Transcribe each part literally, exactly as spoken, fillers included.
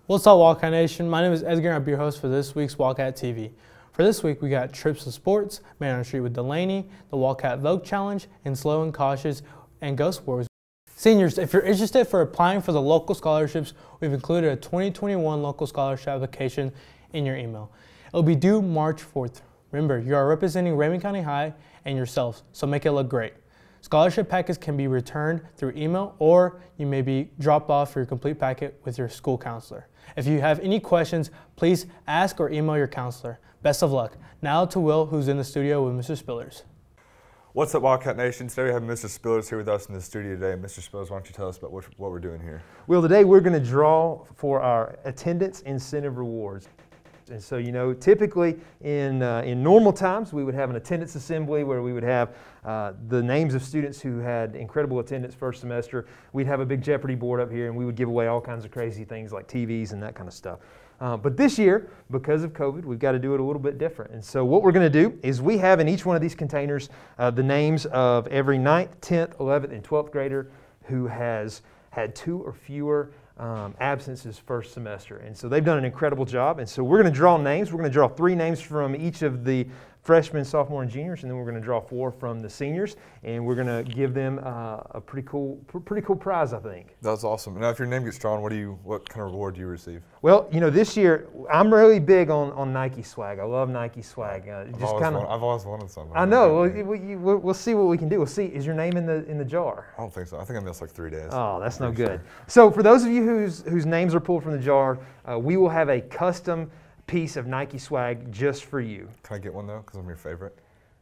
What's up, Wildcat Nation? My name is Edgar and I'll be your host for this week's Wildcat T V. For this week, we got Trips to Sports, Man on the Street with Delaney, the Wildcat Vogue Challenge, and Slow and Cautious, and Ghost Wars. Seniors, if you're interested for applying for the local scholarships, we've included a twenty twenty-one local scholarship application in your email. It will be due March fourth. Remember, you are representing Raymond County High and yourselves, so make it look great. Scholarship packets can be returned through email, or you may be dropped off for your complete packet with your school counselor. If you have any questions, please ask or email your counselor. Best of luck. Now to Will, who's in the studio with Mister Spillers. What's up, Wildcat Nation? Today we have Mister Spillers here with us in the studio today. Mister Spillers, why don't you tell us about what, what we're doing here? Well, today we're going to draw for our attendance incentive rewards. And so, you know, typically in, uh, in normal times, we would have an attendance assembly where we would have uh, the names of students who had incredible attendance first semester. We'd have a big Jeopardy board up here, and we would give away all kinds of crazy things like T Vs and that kind of stuff. Uh, but this year, because of COVID, we've got to do it a little bit different. And so what we're going to do is we have in each one of these containers uh, the names of every ninth, tenth, eleventh, and twelfth grader who has had two or fewer Um, absences first semester. And so they've done an incredible job. And so we're going to draw names. We're going to draw three names from each of the freshmen, sophomore, and juniors, and then we're going to draw four from the seniors, and we're going to give them uh, a pretty cool, pretty cool prize, I think. That's awesome. Now, if your name gets drawn, what do you, what kind of reward do you receive? Well, you know, this year I'm really big on, on Nike swag. I love Nike swag. Uh, I've, just always kinda, wanted, I've always wanted something. I know. We'll, we, we'll, we'll see what we can do. We'll see. Is your name in the in the jar? I don't think so. I think I missed like three days. Oh, that's no good. So for those of you whose whose names are pulled from the jar, uh, we will have a custom piece of Nike swag just for you. Can I get one though? Because I'm your favorite.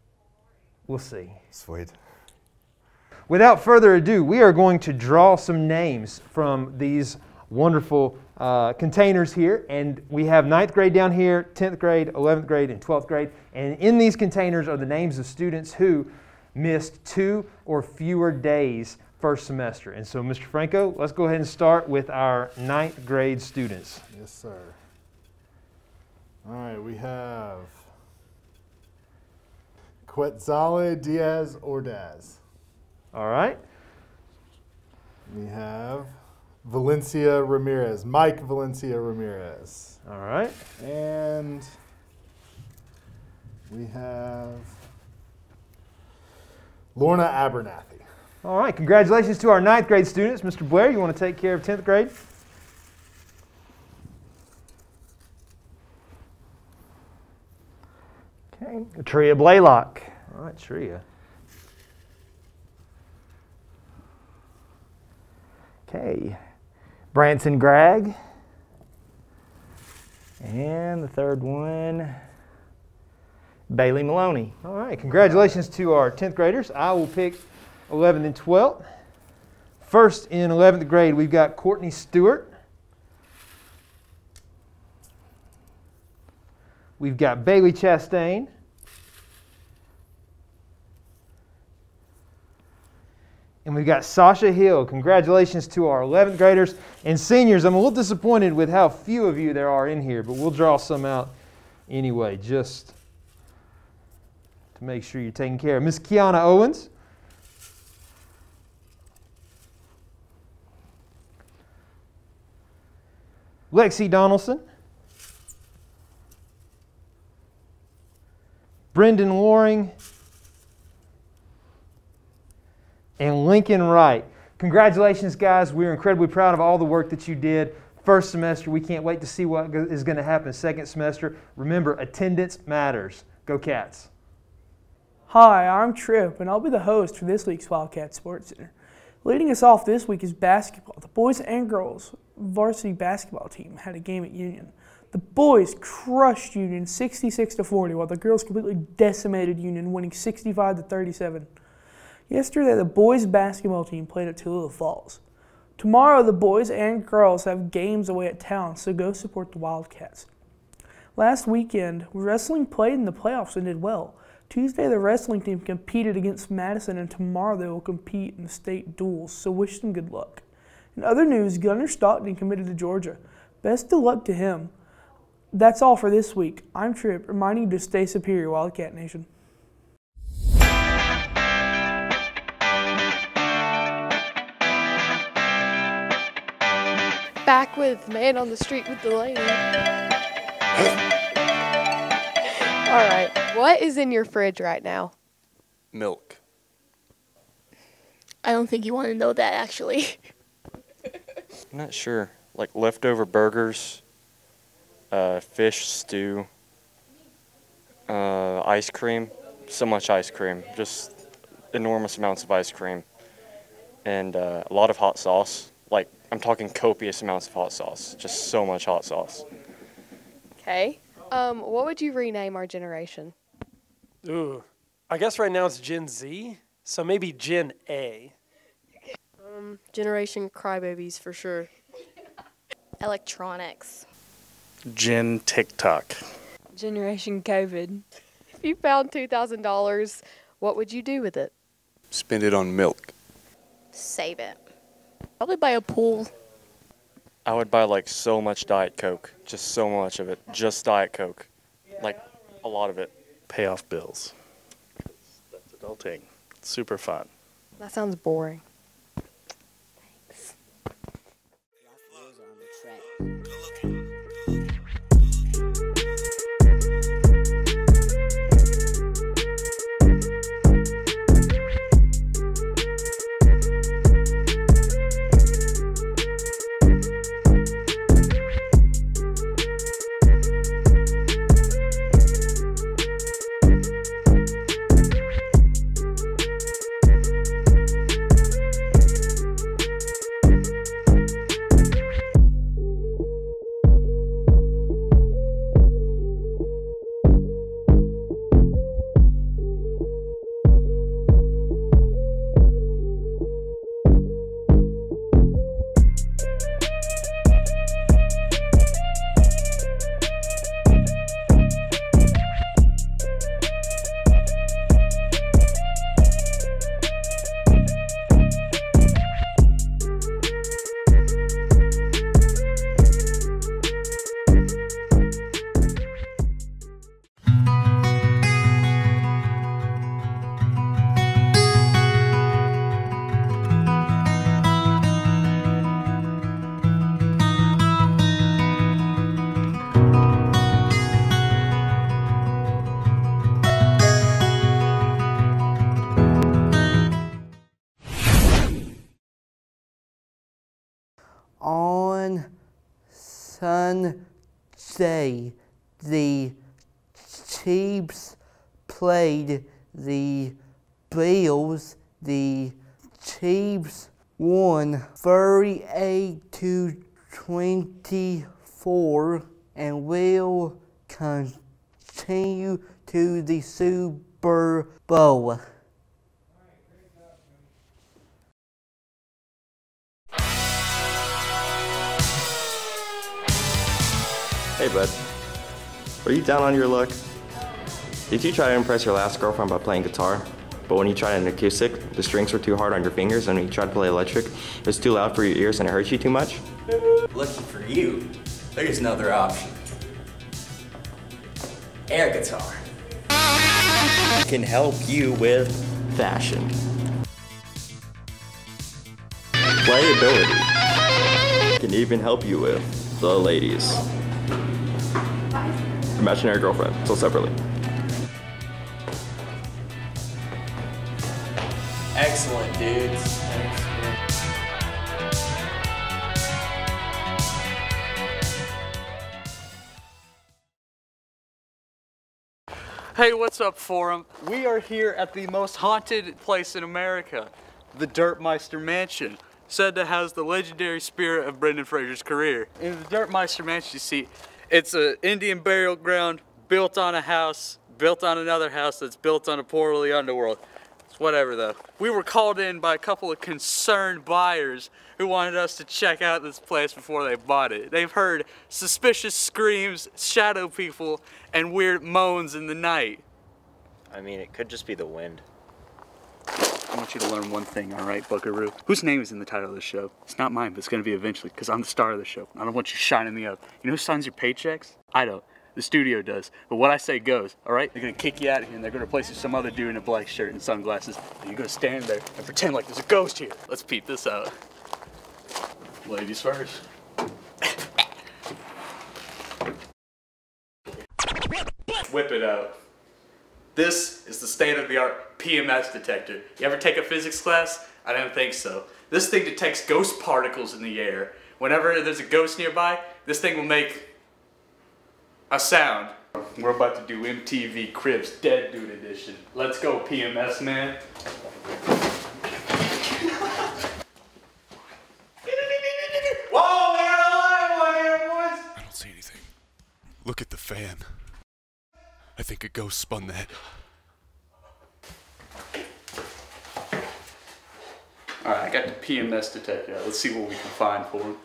We'll see. Sweet. Without further ado, we are going to draw some names from these wonderful uh, containers here. And we have ninth grade down here, tenth grade, eleventh grade, and twelfth grade. And in these containers are the names of students who missed two or fewer days first semester. And so, Mister Franco, let's go ahead and start with our ninth grade students. Yes, sir. All right, we have Quetzale Diaz Ordaz. All right. We have Valencia Ramirez, Mike Valencia Ramirez. All right. And we have Lorna Abernathy. All right. Congratulations to our ninth grade students. Mister Blair, you want to take care of tenth grade? Okay. Tria Blaylock. All right, Tria. Okay. Branson Gregg. And the third one, Bailey Maloney. All right, congratulations to our tenth graders. I will pick eleventh and twelfth. First in eleventh grade, we've got Courtney Stewart. We've got Bailey Chastain. And we've got Sasha Hill. Congratulations to our eleventh graders and seniors. I'm a little disappointed with how few of you there are in here, but we'll draw some out anyway, just to make sure you're taken care of. Miss Kiana Owens. Lexi Donaldson. Brendan Loring. And Lincoln Wright. Congratulations, guys. We're incredibly proud of all the work that you did first semester. We can't wait to see what is going to happen second semester. Remember, attendance matters. Go Cats. Hi, I'm Tripp, and I'll be the host for this week's Wildcat Sports Center. Leading us off this week is basketball. The boys and girls varsity basketball team had a game at Union. The boys crushed Union sixty-six to forty, while the girls completely decimated Union, winning sixty-five to thirty-seven. Yesterday, the boys basketball team played at Tallulah Falls. Tomorrow, the boys and girls have games away at town, so go support the Wildcats. Last weekend, wrestling played in the playoffs and did well. Tuesday, the wrestling team competed against Madison, and tomorrow they will compete in the state duels, so wish them good luck. In other news, Gunnar Stockton committed to Georgia. Best of luck to him. That's all for this week. I'm Tripp, reminding you to stay superior, Wildcat Nation. Back with Man on the Street with Delaney. All right, what is in your fridge right now? Milk. I don't think you want to know that, actually. I'm not sure. Like leftover burgers, uh, fish stew, uh, ice cream. So much ice cream. Just enormous amounts of ice cream. And uh, a lot of hot sauce. Like, I'm talking copious amounts of hot sauce. Just so much hot sauce. Okay. Um, what would you rename our generation? Ooh, I guess right now it's Gen Z, so maybe Gen A. Um, Generation Crybabies for sure. Electronics. Gen TikTok. Generation COVID. If you found two thousand dollars, what would you do with it? Spend it on milk. Save it. Probably buy a pool. I would buy like so much Diet Coke. Just so much of it. Just Diet Coke. Like a lot of it. Pay off bills. That's adulting. It's super fun. That sounds boring. Thanks. On Sunday, the Chiefs played the Bills. The Chiefs won thirty-eight to twenty-four and will continue to the Super Bowl. Hey bud, are you down on your luck? Did you try to impress your last girlfriend by playing guitar? But when you tried an acoustic, the strings were too hard on your fingers, and when you tried to play electric, it was too loud for your ears and it hurt you too much? Lucky for you, there's another option. Air guitar. Can help you with fashion, playability, can even help you with the ladies. Imaginary girlfriend, sold separately. Excellent, dudes. Hey, what's up, Forum? We are here at the most haunted place in America, the Dirtmeister Mansion, said to house the legendary spirit of Brendan Fraser's career. In the Dirtmeister Mansion, you see, it's an Indian burial ground built on a house, built on another house that's built on a portal of the underworld. It's whatever though. We were called in by a couple of concerned buyers who wanted us to check out this place before they bought it. They've heard suspicious screams, shadow people, and weird moans in the night. I mean, it could just be the wind. I want you to learn one thing, all right, Buckaroo? Whose name is in the title of the show? It's not mine, but it's gonna be eventually, because I'm the star of the show. I don't want you shining me up. You know who signs your paychecks? I don't. The studio does. But what I say goes, all right? They're gonna kick you out of here, and they're gonna replace you with some other dude in a black shirt and sunglasses, and you're gonna stand there and pretend like there's a ghost here. Let's peep this out. Ladies first. whip it out. This is the state-of-the-art P M S detector. You ever take a physics class? I didn't think so. This thing detects ghost particles in the air. Whenever there's a ghost nearby, this thing will make a sound. We're about to do M T V Cribs Dead Dude Edition. Let's go, P M S man. Whoa, we're alive one here, boys! I don't see anything. Look at the fan. I think a ghost spun that. Alright, I got the P M S detector out. Let's see what we can find for him.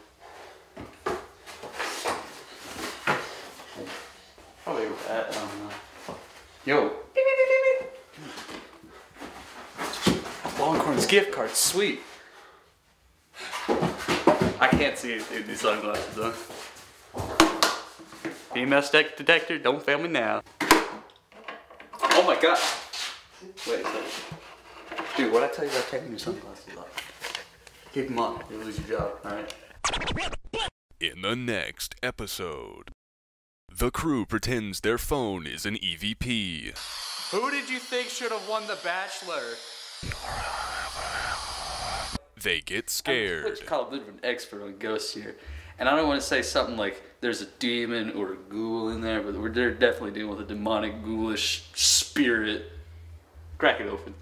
Probably with that, I don't know. Yo. Longhorn's gift card, sweet. I can't see anything with these sunglasses on. P M S detector, don't fail me now. Oh my god. Wait a second. Dude, what'd I tell you about taking your sunglasses off? Keep them on, you'll lose your job, alright? In the next episode, the crew pretends their phone is an E V P. Who did you think should have won The Bachelor? They get scared. I'm called a bit of an expert on ghosts here. And I don't want to say something like there's a demon or a ghoul in there, but we're they're definitely dealing with a demonic, ghoulish spirit. Crack it open.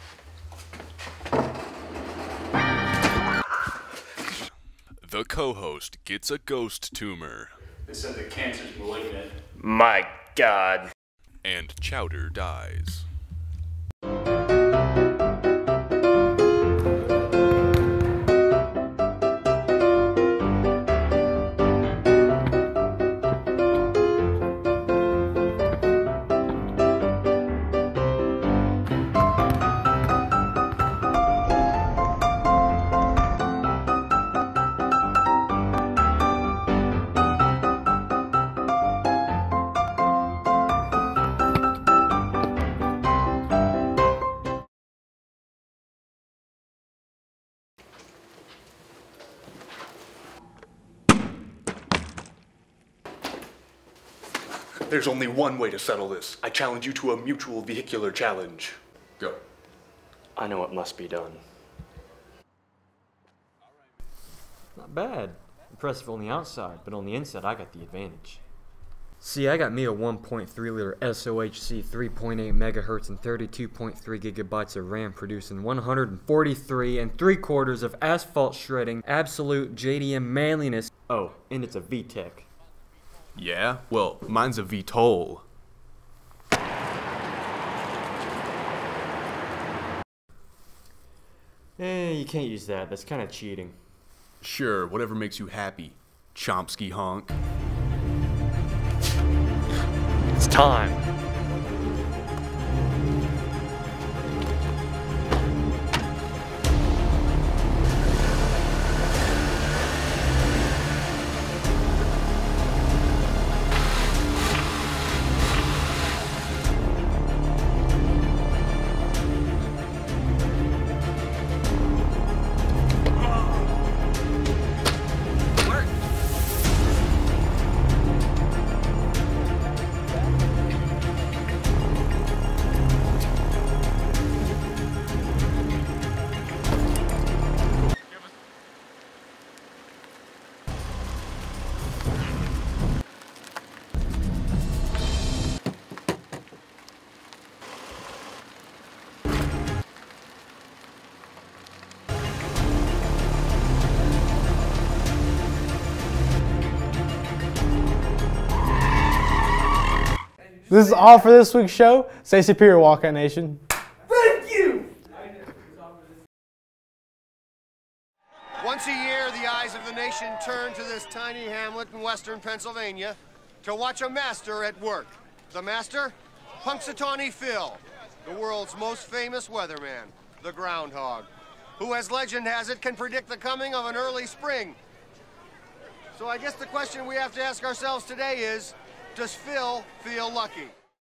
The co-host gets a ghost tumor. They said the cancer's malignant. My God. And Chowder dies. There's only one way to settle this. I challenge you to a mutual vehicular challenge. Go. I know what must be done. Not bad. Impressive on the outside, but on the inside I got the advantage. See, I got me a one point three liter S O H C three point eight megahertz and thirty-two point three gigabytes of RAM, producing one hundred forty-three and three quarters of asphalt shredding, absolute J D M manliness. Oh, and it's a V TEC. Yeah? Well, mine's a V TOL. Eh, you can't use that. That's kind of cheating. Sure, whatever makes you happy. Chomsky honk. It's time. This is all for this week's show. Stay superior, Wildcat Nation. Thank you! Once a year, the eyes of the nation turn to this tiny hamlet in western Pennsylvania to watch a master at work. The master? Punxsutawney Phil, the world's most famous weatherman, the groundhog, who, as legend has it, can predict the coming of an early spring. So I guess the question we have to ask ourselves today is, does Phil feel lucky?